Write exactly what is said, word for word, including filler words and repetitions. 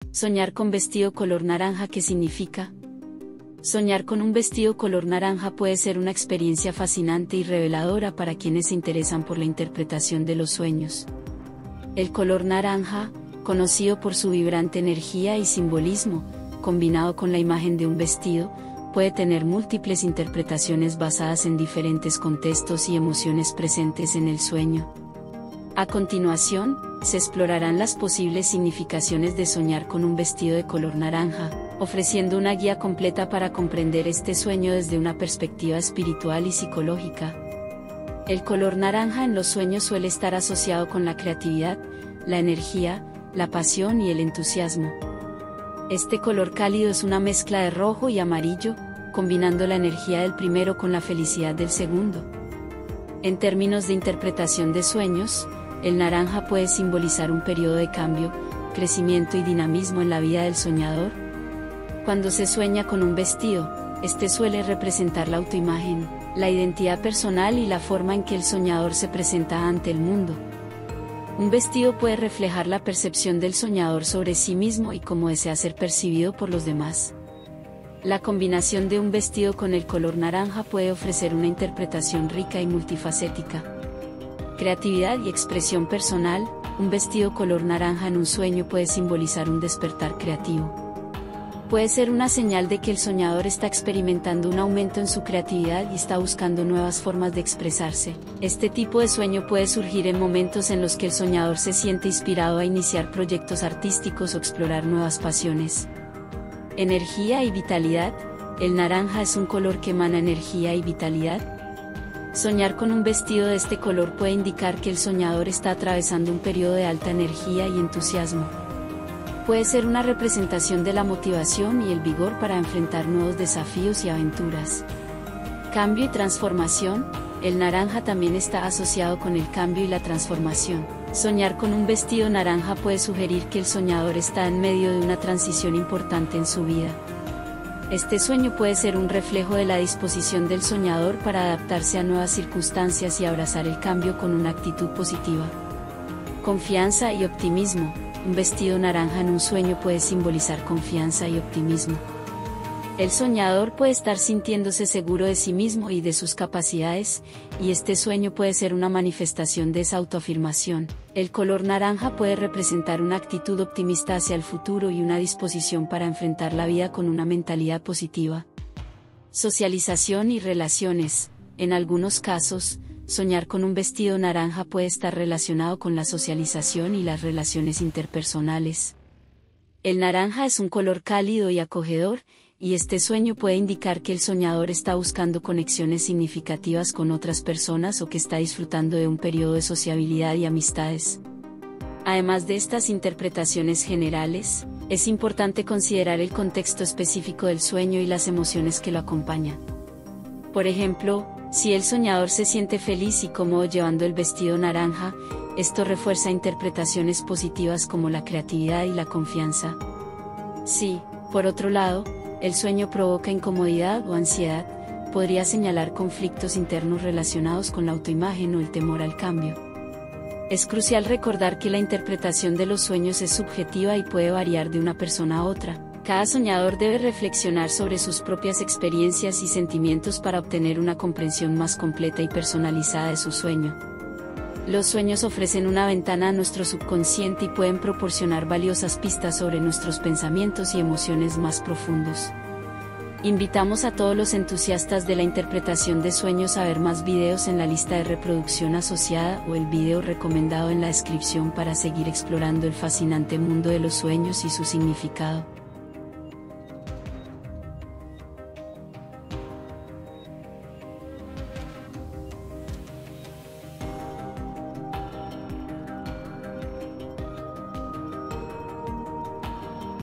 Soñar con vestido color naranja, ¿qué significa? Soñar con un vestido color naranja puede ser una experiencia fascinante y reveladora para quienes se interesan por la interpretación de los sueños. El color naranja, conocido por su vibrante energía y simbolismo, combinado con la imagen de un vestido, puede tener múltiples interpretaciones basadas en diferentes contextos y emociones presentes en el sueño. A continuación, se explorarán las posibles significaciones de soñar con un vestido de color naranja, ofreciendo una guía completa para comprender este sueño desde una perspectiva espiritual y psicológica. El color naranja en los sueños suele estar asociado con la creatividad, la energía, la pasión y el entusiasmo. Este color cálido es una mezcla de rojo y amarillo, combinando la energía del primero con la felicidad del segundo. En términos de interpretación de sueños, el naranja puede simbolizar un periodo de cambio, crecimiento y dinamismo en la vida del soñador. Cuando se sueña con un vestido, este suele representar la autoimagen, la identidad personal y la forma en que el soñador se presenta ante el mundo. Un vestido puede reflejar la percepción del soñador sobre sí mismo y cómo desea ser percibido por los demás. La combinación de un vestido con el color naranja puede ofrecer una interpretación rica y multifacética. Creatividad y expresión personal, un vestido color naranja en un sueño puede simbolizar un despertar creativo. Puede ser una señal de que el soñador está experimentando un aumento en su creatividad y está buscando nuevas formas de expresarse. Este tipo de sueño puede surgir en momentos en los que el soñador se siente inspirado a iniciar proyectos artísticos o explorar nuevas pasiones. Energía y vitalidad, el naranja es un color que emana energía y vitalidad. Soñar con un vestido de este color puede indicar que el soñador está atravesando un periodo de alta energía y entusiasmo. Puede ser una representación de la motivación y el vigor para enfrentar nuevos desafíos y aventuras. Cambio y transformación, el naranja también está asociado con el cambio y la transformación. Soñar con un vestido naranja puede sugerir que el soñador está en medio de una transición importante en su vida. Este sueño puede ser un reflejo de la disposición del soñador para adaptarse a nuevas circunstancias y abrazar el cambio con una actitud positiva. Confianza y optimismo, un vestido naranja en un sueño puede simbolizar confianza y optimismo. El soñador puede estar sintiéndose seguro de sí mismo y de sus capacidades, y este sueño puede ser una manifestación de esa autoafirmación. El color naranja puede representar una actitud optimista hacia el futuro y una disposición para enfrentar la vida con una mentalidad positiva. Socialización y relaciones. En algunos casos, soñar con un vestido naranja puede estar relacionado con la socialización y las relaciones interpersonales. El naranja es un color cálido y acogedor, y este sueño puede indicar que el soñador está buscando conexiones significativas con otras personas o que está disfrutando de un periodo de sociabilidad y amistades. Además de estas interpretaciones generales, es importante considerar el contexto específico del sueño y las emociones que lo acompañan. Por ejemplo, si el soñador se siente feliz y cómodo llevando el vestido naranja, esto refuerza interpretaciones positivas como la creatividad y la confianza. Si, por otro lado, el sueño provoca incomodidad o ansiedad, podría señalar conflictos internos relacionados con la autoimagen o el temor al cambio. Es crucial recordar que la interpretación de los sueños es subjetiva y puede variar de una persona a otra. Cada soñador debe reflexionar sobre sus propias experiencias y sentimientos para obtener una comprensión más completa y personalizada de su sueño. Los sueños ofrecen una ventana a nuestro subconsciente y pueden proporcionar valiosas pistas sobre nuestros pensamientos y emociones más profundos. Invitamos a todos los entusiastas de la interpretación de sueños a ver más videos en la lista de reproducción asociada o el video recomendado en la descripción para seguir explorando el fascinante mundo de los sueños y su significado.